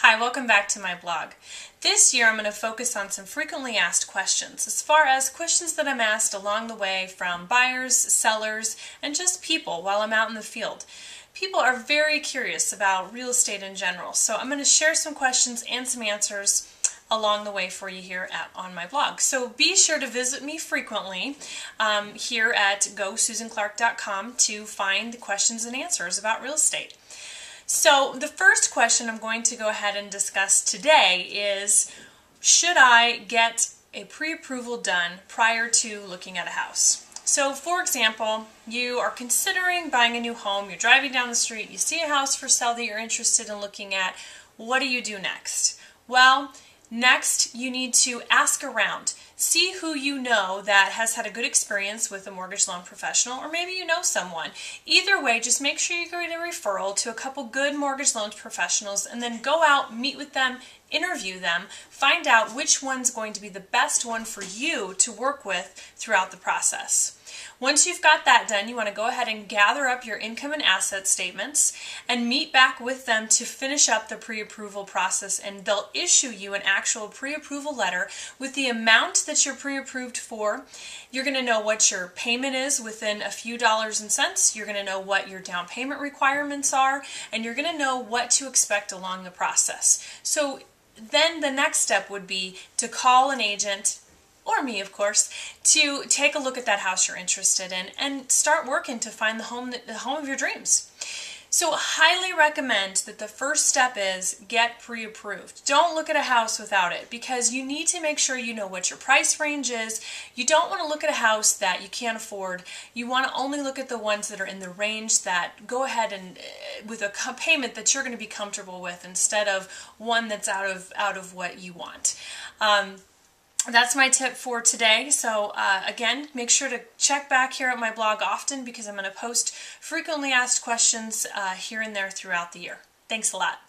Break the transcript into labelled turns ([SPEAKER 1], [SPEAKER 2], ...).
[SPEAKER 1] Hi, welcome back to my blog. This year I'm going to focus on some frequently asked questions, as far as questions that I'm asked along the way from buyers, sellers, and just people while I'm out in the field. People are very curious about real estate in general, so I'm going to share some questions and some answers along the way for you here on my blog. So be sure to visit me frequently here at GoSusanClark.com to find the questions and answers about real estate. So the first question I'm going to go ahead and discuss today is, should I get a pre-approval done prior to looking at a house? So for example, you are considering buying a new home, you're driving down the street, you see a house for sale that you're interested in looking at. What do you do next? Well, next you need to ask around. See who you know that has had a good experience with a mortgage loan professional, or maybe you know someone. Either way, just make sure you get a referral to a couple good mortgage loan professionals and then go out, meet with them, interview them, find out which one's going to be the best one for you to work with throughout the process. Once you've got that done, you want to go ahead and gather up your income and asset statements and meet back with them to finish up the pre-approval process, and they'll issue you an actual pre-approval letter with the amount that you're pre-approved for. You're going to know what your payment is within a few dollars and cents. You're going to know what your down payment requirements are, and you're going to know what to expect along the process. So then the next step would be to call an agent, or me of course, to take a look at that house you're interested in and start working to find the home of your dreams. So highly recommend that the first step is get pre-approved. Don't look at a house without it, because you need to make sure you know what your price range is. You don't want to look at a house that you can't afford. You want to only look at the ones that are in the range that go ahead and with a payment that you're going to be comfortable with, instead of one that's out of what you want. That's my tip for today. So again, make sure to check back here at my blog often, because I'm going to post frequently asked questions here and there throughout the year. Thanks a lot.